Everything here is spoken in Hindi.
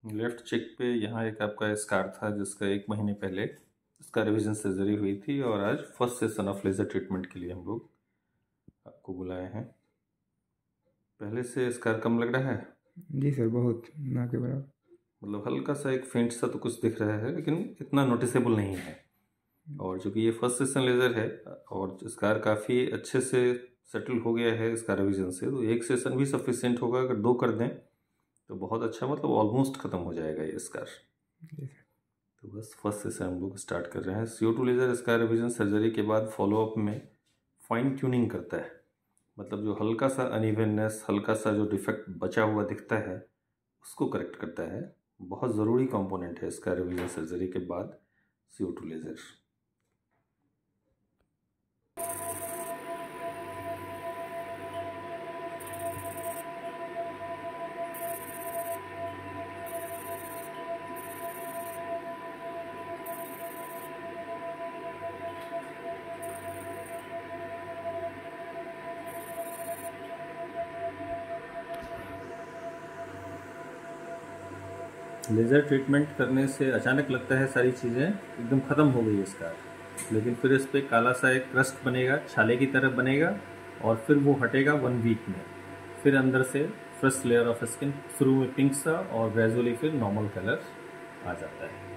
लेफ्ट चेक पे यहाँ एक आपका स्कार था जिसका 1 महीने पहले इसका रिवीजन सर्जरी हुई थी, और आज first session of laser treatment के लिए हम लोग आपको बुलाए हैं। पहले से स्कार कम लग रहा है? जी सर, बहुत ना के बराबर। मतलब हल्का सा एक फेंट सा तो कुछ दिख रहा है, लेकिन इतना नोटिसेबल नहीं है। और चूँकि ये फर्स्ट सेशन लेज़र है और स्कार काफ़ी अच्छे से सेटल हो गया है इसका रिवीजन से, तो 1 सेशन भी सफिशिएंट होगा। अगर 2 कर दें तो बहुत अच्छा, मतलब ऑलमोस्ट ख़त्म हो जाएगा ये स्कार। जी सर। तो बस फर्स्ट सेशन हम लोग स्टार्ट कर रहे हैं। CO2 laser scar revision surgery के बाद फॉलोअप में फाइन ट्यूनिंग करता है, मतलब जो हल्का सा अनइवननेस, हल्का सा जो डिफेक्ट बचा हुआ दिखता है उसको करेक्ट करता है। बहुत ज़रूरी कंपोनेंट है इसका रिवीजन सर्जरी के बाद CO2 लेज़र। लेज़र ट्रीटमेंट करने से अचानक लगता है सारी चीज़ें एकदम ख़त्म हो गई इसका, लेकिन फिर इस पर काला सा एक क्रस्ट बनेगा, छाले की तरह बनेगा, और फिर वो हटेगा 1 वीक में। फिर अंदर से फर्स्ट लेयर ऑफ स्किन, शुरू में पिंक सा और ग्रेजुअली फिर नॉर्मल कलर आ जाता है।